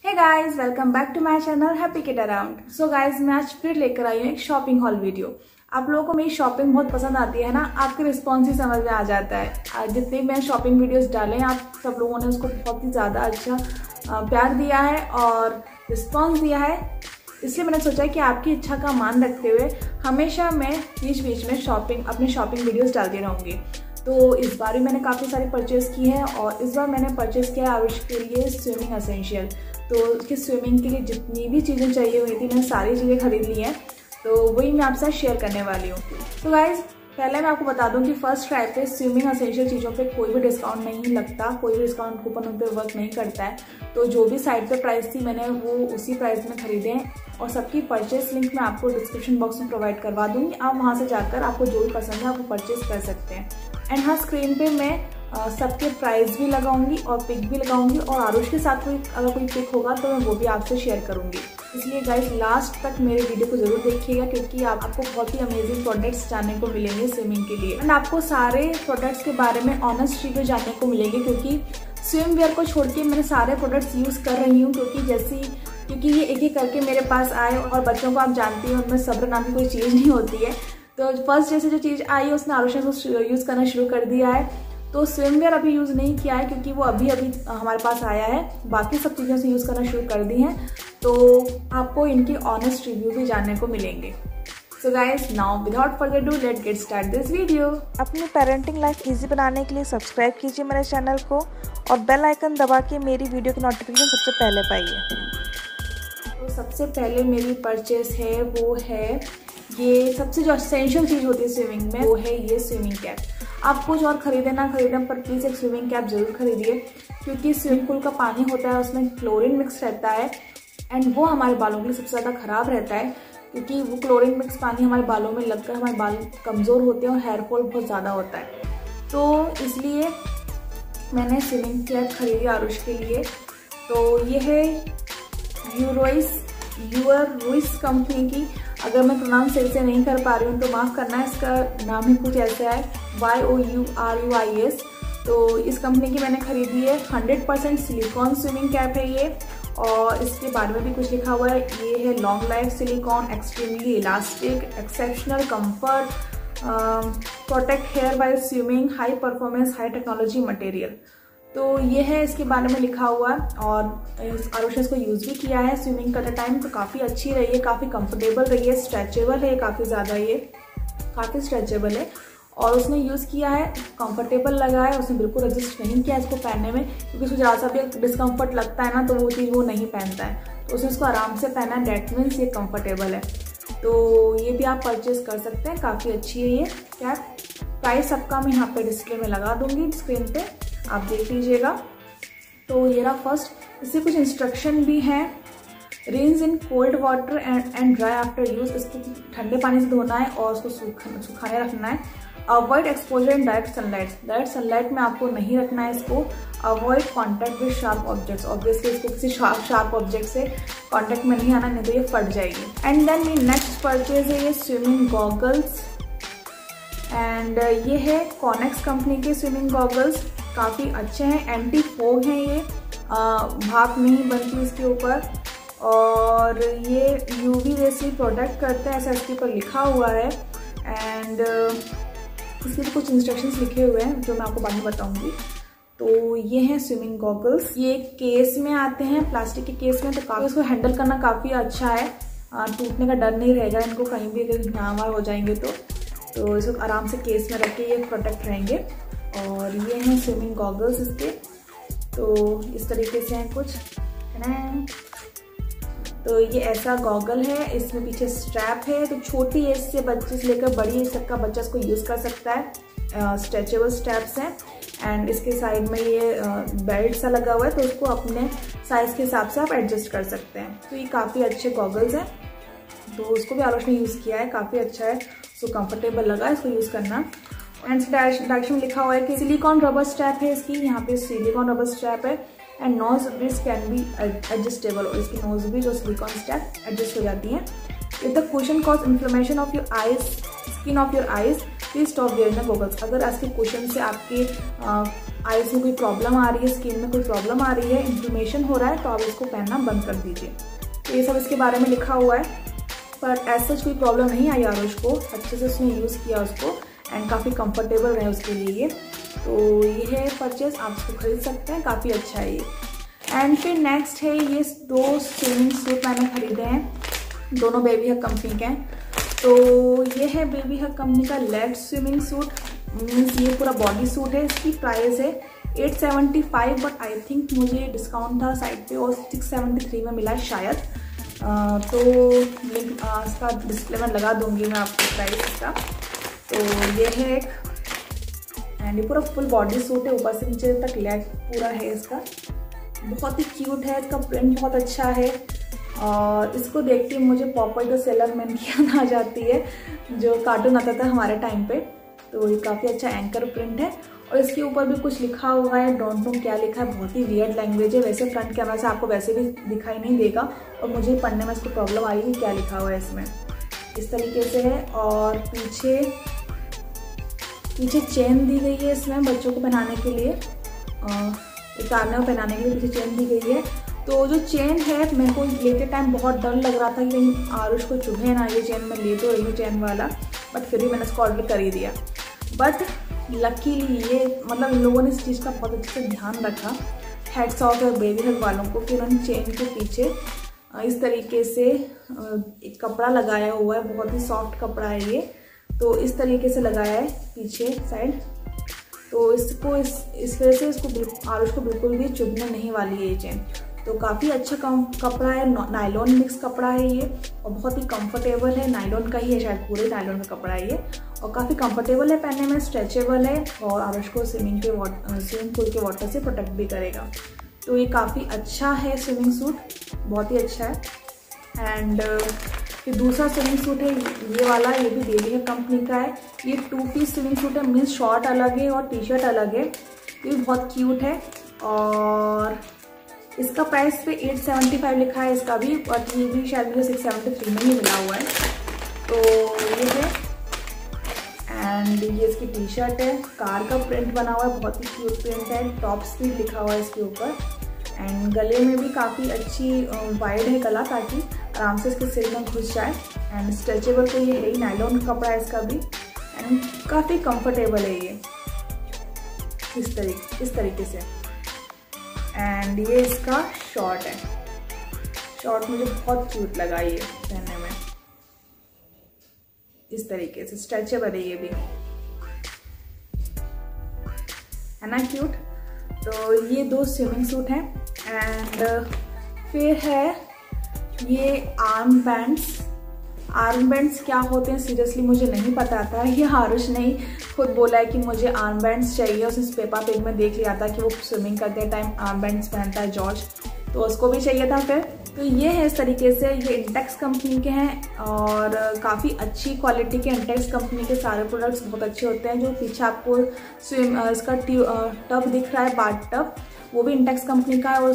Hey guys, welcome back to my channel happy kid around. So guys, मैं आज फिर लेकर आई हूँ एक शॉपिंग हॉल वीडियो। आप लोगों को मेरी शॉपिंग बहुत पसंद आती है ना, आपके रिस्पॉन्स ही समझ में आ जाता है। जितने मैंने शॉपिंग वीडियोस डाले हैं, आप सब लोगों ने उसको बहुत ही ज़्यादा अच्छा प्यार दिया है और रिस्पॉन्स दिया है। इसलिए मैंने सोचा कि आपकी इच्छा का मान रखते हुए हमेशा मैं बीच बीच में अपने शॉपिंग वीडियोस डालती रहूँगी। तो इस बार भी मैंने काफ़ी सारी परचेज़ की है और इस बार मैंने परचेज़ किया है आरुष के लिए स्विमिंग एसेंशियल। तो उसके स्विमिंग के लिए जितनी भी चीज़ें चाहिए हुई थी, मैंने सारी चीज़ें खरीद ली हैं, तो वही मैं आपसे शेयर करने वाली हूँ। तो गाइज़, पहले मैं आपको बता दूं कि फर्स्ट ट्राई पे स्विमिंग एसेंशियल चीज़ों पे कोई भी डिस्काउंट नहीं लगता, कोई भी डिस्काउंट कूपन उन पर वर्क नहीं करता है। तो जो भी साइट पे प्राइस थी, मैंने वो उसी प्राइस में खरीदे हैं और सबकी परचेस लिंक मैं आपको डिस्क्रिप्शन बॉक्स में प्रोवाइड करवा दूंगी। आप वहाँ से जाकर आपको जो भी पसंद है आप वो परचेस कर सकते हैं। एंड हाँ, स्क्रीन पे मैं सबके प्राइस भी लगाऊंगी और पिक भी लगाऊंगी और आरुष के साथ अगर कोई पिक होगा तो मैं वो भी आपसे शेयर करूंगी। इसलिए गाइस, लास्ट तक मेरे वीडियो को जरूर देखिएगा क्योंकि आपको बहुत ही अमेजिंग प्रोडक्ट्स जानने को मिलेंगे स्विमिंग के लिए। एंड आपको सारे प्रोडक्ट्स के बारे में ऑनेस्ट रिव्यू जानने को मिलेंगे क्योंकि स्विम वेयर को छोड़ के मैंने सारे प्रोडक्ट्स यूज़ कर रही हूँ क्योंकि ये एक एक करके मेरे पास आए और बच्चों को आप जानती हैं उनमें सब्र नाम की कोई चीज़ नहीं होती है। तो फर्स्ट जैसे जो चीज़ आई उसने आरुष ने उसको यूज़ करना शुरू कर दिया है। तो स्विम वेयर अभी यूज़ नहीं किया है क्योंकि वो अभी हमारे पास आया है। बाकी सब चीज़ें से यूज़ करना शुरू कर दी हैं, तो आपको इनकी ऑनेस्ट रिव्यू भी जानने को मिलेंगे। So guys, now without further ado let get start this video. अपनी पेरेंटिंग लाइफ इजी बनाने के लिए सब्सक्राइब कीजिए मेरे चैनल को और बेल आइकन दबा के मेरी वीडियो की नोटिफिकेशन सबसे पहले पाइए। तो सबसे पहले मेरी परचेस है वो है ये सबसे जो एसेंशियल चीज़ होती है स्विमिंग में, वो है ये स्विमिंग कैप। आप कुछ और खरीदें ना खरीदें, पर प्लीज़ एक स्विमिंग कैप जरूर खरीदिए क्योंकि स्विमिंग पूल का पानी होता है, उसमें क्लोरीन मिक्स रहता है एंड वो हमारे बालों के लिए सबसे ज़्यादा ख़राब रहता है क्योंकि वो क्लोरीन मिक्स पानी हमारे बालों में लगकर हमारे बाल कमज़ोर होते हैं और हेयर फॉल बहुत ज़्यादा होता है। तो इसलिए मैंने स्विमिंग कैप खरीदी आरुष के लिए। तो ये है यूरोइस कंपनी की। अगर मैं प्रोनाउंस सही से नहीं कर पा रही हूँ तो माफ़ करना है, इसका नाम ही कुछ ऐसा है, YOURUIS। तो इस कंपनी की मैंने खरीदी है। 100% सिलिकॉन स्विमिंग कैप है ये और इसके बारे में भी कुछ लिखा हुआ है। ये है long life silicone, extremely elastic, exceptional comfort, protect hair while swimming, high performance, high technology material. तो ये है इसके बारे में लिखा हुआ और आरुष ने इसको यूज़ भी किया है स्विमिंग करते टाइम। तो काफ़ी अच्छी रही है, काफ़ी कंफर्टेबल रही है, स्ट्रेचेबल है काफ़ी ज़्यादा, ये काफ़ी स्ट्रेचेबल है और उसने यूज़ किया है, कंफर्टेबल लगा है। उसने बिल्कुल एडजस्ट नहीं किया इसको पहनने में क्योंकि उसको ज़्यादा सा भी डिस्कम्फर्ट लगता है ना, तो वो चीज़ वो नहीं पहनता है। तो उसने इसको आराम से पहना है, डैट मीन्स ये कंफर्टेबल है। तो ये भी आप परचेज कर सकते हैं, काफ़ी अच्छी है ये कैप। प्राइस सबका मैं यहाँ पे डिस्प्ले में लगा दूंगी स्क्रीन पे, आप देख लीजिएगा। तो ये रहा फर्स्ट, इससे कुछ इंस्ट्रक्शन भी हैं। Rinse in cold water and dry after use. इसको ठंडे पानी से धोना है और उसको सुखाने रखना है। Avoid exposure in direct sunlight में आपको नहीं रखना है इसको। Avoid contact with sharp objects, obviously इसको किसी शार्प ऑब्जेक्ट से कॉन्टैक्ट में नहीं आना, नहीं तो ये फट जाएगी। एंड देन ये नेक्स्ट परचेज है ये स्विमिंग गॉगल्स एंड ये है कॉनेक्स कंपनी के स्विमिंग गॉगल्स। काफ़ी अच्छे हैं, एंटी फोग हैं ये, भाप नहीं बनती इसके ऊपर और ये यूवी रे से प्रोटेक्ट करते हैं, ऐसा इसके ऊपर लिखा हुआ है। एंड इसके भी कुछ इंस्ट्रक्शंस लिखे हुए हैं जो मैं आपको बाद में बताऊंगी। तो ये हैं स्विमिंग गॉगल्स, ये केस में आते हैं, प्लास्टिक के केस में। तो काफ़ी इसको हैंडल करना काफ़ी अच्छा है, टूटने का डर नहीं रहेगा इनको, कहीं भी अगर नामार हो जाएंगे तो इसको आराम से केस में रख के ये प्रोटेक्ट रहेंगे। और ये हैं स्विमिंग गॉगल्स इसके। तो इस तरीके से हैं कुछ, है ना। तो ये ऐसा गॉगल है, इसमें पीछे स्ट्रैप है। तो छोटी एज से बच्चे से लेकर बड़ी एज तक का बच्चा इसको यूज़ कर सकता है। स्ट्रेचेबल स्ट्रैप्स हैं एंड इसके साइड में ये बेल्ट सा लगा हुआ है, तो उसको अपने साइज़ के हिसाब से आप एडजस्ट कर सकते हैं। तो ये काफ़ी अच्छे गॉगल्स हैं, तो उसको भी आरुष ने यूज़ किया है, काफ़ी अच्छा है, सो कंफर्टेबल लगा इसको यूज़ करना। एंड डायरेक्शन में लिखा हुआ है कि सिलिकॉन रबर स्ट्रैप है इसकी, यहाँ पे सिलिकॉन रबर स्ट्रैप है and nose bridge can be adjustable, और इसकी नोज ब्रिज और सिलिकॉन स्ट्रैप एडजस्ट हो जाती हैं। If the question cause inflammation of your eyes, skin of your eyes, please stop wearing the goggles. अगर आज के क्वेश्चन से आपके आईज में कोई प्रॉब्लम आ रही है, स्किन में कोई प्रॉब्लम आ रही है, इन्फ्लेमेशन हो रहा है, तो आप इसको पहनना बंद कर दीजिए। तो ये सब इसके बारे में लिखा हुआ है, पर ऐसा कोई प्रॉब्लम नहीं आई आरुष को। अच्छे से उसने यूज़ किया उसको एंड काफ़ी कंफर्टेबल रहे उसके लिए ये। तो ये है परचेज, आप इसको खरीद सकते हैं, काफ़ी अच्छा है ये। एंड फिर नेक्स्ट है ये 2 स्विमिंग सूट मैंने खरीदे हैं, दोनों बेबी हग कंपनी के हैं। तो ये है बेबी हग कंपनी का लेड स्विमिंग सूट, मीन्स ये पूरा बॉडी सूट है। इसकी प्राइस है 875, बट आई थिंक मुझे डिस्काउंट था साइड पे और 673 में मिला शायद। तो लिंक इसका डिस्प्ले में लगा दूंगी मैं आपको प्राइस इसका। तो ये है एक, एंड ये पूरा फुल बॉडी सूट है, ऊपर से नीचे तक लेग पूरा है इसका। बहुत ही क्यूट है, इसका प्रिंट बहुत अच्छा है और इसको देख के मुझे पॉपॉय द सेलर मैन की याद आ जाती है, जो कार्टून आता था हमारे टाइम पे। तो ये काफ़ी अच्छा एंकर प्रिंट है और इसके ऊपर भी कुछ लिखा हुआ है, डोंट नो क्या लिखा है, बहुत ही वियर्ड लैंग्वेज है। वैसे फ्रंट कैमरा से आपको वैसे भी दिखाई नहीं देगा और मुझे पढ़ने में इसको प्रॉब्लम आई कि क्या लिखा हुआ है इसमें। इस तरीके से है और पीछे चेन दी गई है इसमें बच्चों को पहनाने के लिए, उतारने और पहनाने के लिए पीछे चेन दी गई है। तो जो चेन है मेरे को लेते टाइम बहुत डर लग रहा था कि कहीं आरुष को चुभे ना ये चेन, मैं ले तो रही हूँ चेन वाला, बट फिर भी मैंने इसको ऑर्डर कर ही दिया। बट लकीली ये मतलब इन लोगों ने इस चीज़ का बहुत अच्छे से ध्यान रखा, हेड्स ऑफ है बेबी हग वालों को, कि उन्होंने चेन के पीछे इस तरीके से एक कपड़ा लगाया हुआ है, बहुत ही सॉफ्ट कपड़ा है ये। तो इस तरीके से लगाया है पीछे साइड, तो इसको इस वजह से इसको आरुष को बिल्कुल भी चुभने नहीं वाली है ये चेन। तो काफ़ी अच्छा कपड़ा है, नायलॉन मिक्स कपड़ा है ये और बहुत ही कंफर्टेबल है, नायलॉन का ही है शायद, पूरे नायलॉन का कपड़ा है ये और काफ़ी कंफर्टेबल है पहनने में, स्ट्रेचेबल है और आरुष को स्विमिंग पूल के वाटर से प्रोटेक्ट भी करेगा। तो ये काफ़ी अच्छा है स्विमिंग सूट, बहुत ही अच्छा है। एंड फिर दूसरा स्विमिंग सूट है ये वाला, ये भी बेबी हग कंपनी का है। ये 2 पीस स्विमिंग सूट है, मीन्स शॉर्ट अलग है और टी शर्ट अलग है। ये भी बहुत क्यूट है और इसका प्राइस पे 875 लिखा है इसका भी, और ये भी शायद मुझे 673 में ही मिला हुआ है। तो ये है एंड ये इसकी टी शर्ट है, कार का प्रिंट बना हुआ है, बहुत ही क्यूट प्रिंट है, टॉप स्पीड लिखा हुआ है इसके ऊपर। एंड गले में भी काफ़ी अच्छी वाइड है गला, ताकि आराम से इसके सिर में घुस जाए। एंड स्ट्रेचेबल तो ये है ही, नायलॉन कपड़ा है इसका भी एंड काफ़ी कंफर्टेबल है ये इस तरीके से। एंड ये इसका शॉर्ट है, शॉर्ट मुझे बहुत क्यूट लगा ये पहनने में, इस तरीके से स्ट्रेचेबल है ये भी, है ना क्यूट। तो ये 2 स्विमिंग सूट हैं। एंड फिर है ये आर्म बैंड्स क्या होते हैं सीरियसली मुझे नहीं पता था, ये आरुष ने ही खुद बोला है कि मुझे आर्म बैंड्स चाहिए। उसने पेपा पिग में देख लिया था कि वो स्विमिंग करते टाइम आर्म बैंड्स पहनता है जॉर्ज, तो उसको भी चाहिए था फिर। तो ये है इस तरीके से, ये इंटेक्स कंपनी के हैं और काफ़ी अच्छी क्वालिटी के इंटेक्स कंपनी के सारे प्रोडक्ट्स बहुत अच्छे होते हैं। जो पीछे आपको इसका टब दिख रहा है, बाथ टब, वो भी इंटेक्स कंपनी का है और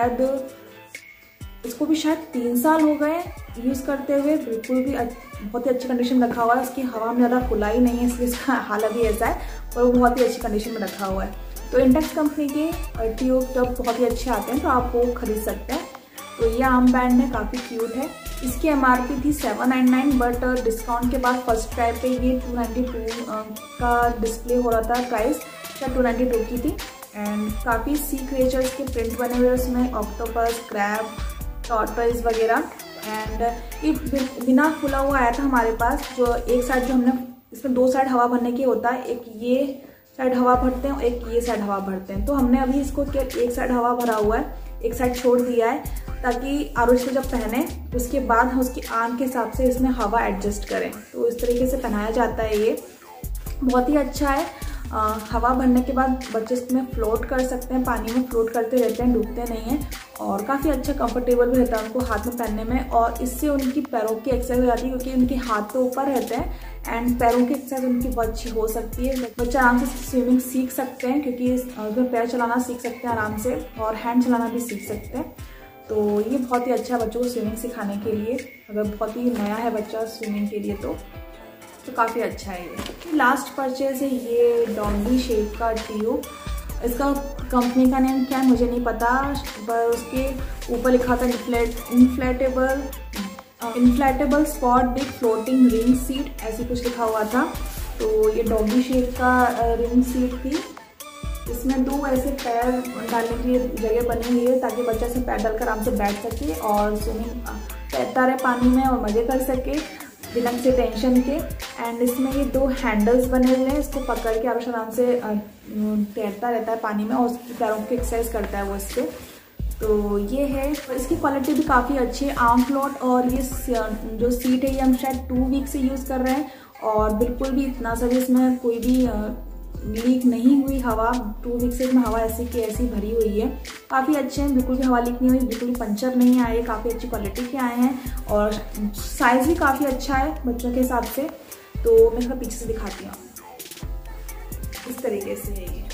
इसको भी शायद 3 साल हो गए यूज़ करते हुए, बिल्कुल भी बहुत ही अच्छी कंडीशन में रखा हुआ है। उसकी हवा में ज़्यादा फुलाई नहीं है, इसलिए इसका हाल अभी ऐसा है, पर वो बहुत ही अच्छी कंडीशन में रखा हुआ है। तो इंटेक्स कंपनी के ट्यूब टब बहुत ही अच्छे आते हैं, तो आप वो खरीद सकते हैं। तो ये आर्म बैंड है, काफ़ी क्यूट है। इसकी MRP थी 799, बट डिस्काउंट के बाद फर्स्ट ट्राई पे ये 292 का डिस्प्ले हो रहा था प्राइस, शायद 292 की थी। एंड काफ़ी सी क्रिएचर्स के प्रिंट बने हुए उसमें, ऑक्टोपस, क्रैब, टॉर्टोइज वगैरह। एंड ये बिना खुला हुआ आया था हमारे पास, जो एक साइड जो हमने इसमें 2 साइड हवा भरने की होता है, एक ये साइड हवा भरते हैं और एक ये साइड हवा भरते हैं। तो हमने अभी इसको एक साइड हवा भरा हुआ है, एक साइड छोड़ दिया है, ताकि आरुष को जब पहने उसके बाद हम उसकी आर्म के हिसाब से इसमें हवा एडजस्ट करें। तो इस तरीके से पहनाया जाता है, ये बहुत ही अच्छा है। हवा भरने के बाद बच्चे इसमें फ्लोट कर सकते हैं, पानी में फ्लोट करते रहते हैं, डूबते नहीं हैं और काफ़ी अच्छा कंफर्टेबल भी रहता है उनको हाथ में पहनने में। और इससे उनकी पैरों की एक्सरसाइज हो जाती है, क्योंकि उनके हाथ तो ऊपर रहते हैं एंड पैरों की एक्सरसाइज उनकी बहुत अच्छी हो सकती है। बच्चे आराम से स्विमिंग सीख सकते हैं, क्योंकि उसमें पैर चलाना सीख सकते हैं आराम से और हैंड चलाना भी सीख सकते हैं। तो ये बहुत ही अच्छा है बच्चों को स्विमिंग सिखाने के लिए, अगर बहुत ही नया है बच्चा स्विमिंग के लिए तो काफ़ी अच्छा है ये। लास्ट परचेज है ये डॉन्डी शेप का ट्यूब। इसका कंपनी का नेम क्या है मुझे नहीं पता, पर उसके ऊपर लिखा था inflatable spot big floating ring seat, ऐसी कुछ लिखा हुआ था। तो ये डॉगी शेप का रिंग सीट थी। इसमें 2 ऐसे पैर डालने की जगह बनी हुई है ताकि बच्चा से पैर डालकर आराम से बैठ सके और स्विमिंग तैरता रहे पानी में और मज़े कर सके बिना किसी टेंशन के। एंड इसमें ये 2 हैंडल्स बने हुए हैं, इसको पकड़ के आराम से तैरता रहता है पानी में और उसकी पैरों की एक्सरसाइज करता है वो इससे। तो ये है, इसकी क्वालिटी भी काफ़ी अच्छी है। आर्म फ्लोट और ये जो सीट है ये हम शायद 2 वीक से यूज़ कर रहे हैं और बिल्कुल भी इतना सा भी इसमें कोई भी लीक नहीं हुई हवा। 2 वीक से इसमें हवा ऐसी की ऐसी भरी हुई है। काफ़ी अच्छे हैं, बिल्कुल भी हवा लीक नहीं हुई, बिल्कुल भी पंचर नहीं आए, काफ़ी अच्छी क्वालिटी के आए हैं और साइज़ भी काफ़ी अच्छा है बच्चों के हिसाब से। तो मैं थोड़ा पीछे से दिखाती हूँ, इस तरीके से है ये।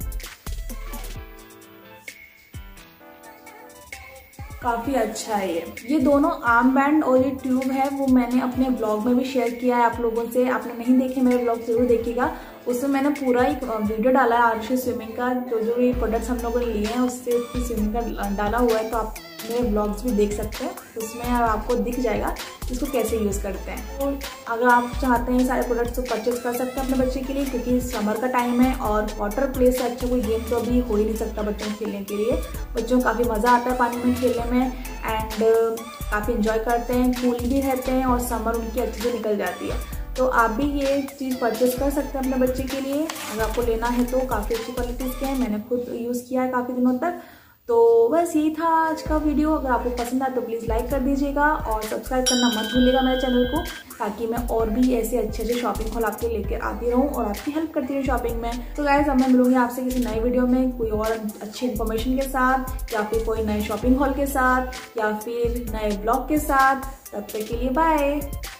काफ़ी अच्छा है ये दोनों आर्म बैंड और ये ट्यूब है वो मैंने अपने ब्लॉग में भी शेयर किया है आप लोगों से। आपने नहीं देखे मेरे ब्लॉग जरूर देखिएगा, उसमें मैंने पूरा एक वीडियो डाला है आरुषि स्विमिंग का। तो जो ये प्रोडक्ट्स हम लोगों ने लिए हैं उससे उसकी स्विमिंग का डाला हुआ है, तो आप मेरे ब्लॉग्स भी देख सकते हैं। तो उसमें आपको दिख जाएगा इसको कैसे यूज़ करते हैं। तो अगर आप चाहते हैं सारे प्रोडक्ट्स तो परचेज कर सकते हैं अपने बच्चे के लिए, क्योंकि समर का टाइम है और वाटर प्ले से अच्छा कोई गेम तो अभी हो ही नहीं सकता बच्चों को खेलने के लिए। बच्चों को काफ़ी मज़ा आता है पानी में खेलने में एंड काफ़ी इंजॉय करते हैं, कूल भी रहते हैं और समर उनकी अच्छे से निकल जाती है। तो आप भी ये चीज़ परचेज कर सकते हैं अपने बच्चे के लिए अगर आपको लेना है तो। काफ़ी अच्छी क्वालिटीज़ के हैं, मैंने खुद यूज़ किया है काफ़ी दिनों तक। तो बस यही था आज का वीडियो। अगर आपको पसंद आए तो प्लीज़ लाइक कर दीजिएगा और सब्सक्राइब करना मत भूलिएगा मेरे चैनल को, ताकि मैं और भी ऐसे अच्छे शॉपिंग हॉल आपके लेकर आती रहूँ और आपकी हेल्प करती रहूँ शॉपिंग में। तो गाइस अब मैं मिलूंगी आपसे किसी नए वीडियो में कोई और अच्छी इन्फॉर्मेशन के साथ, या फिर कोई नए शॉपिंग हॉल के साथ, या फिर नए ब्लॉग के साथ। तब तक के लिए बाय।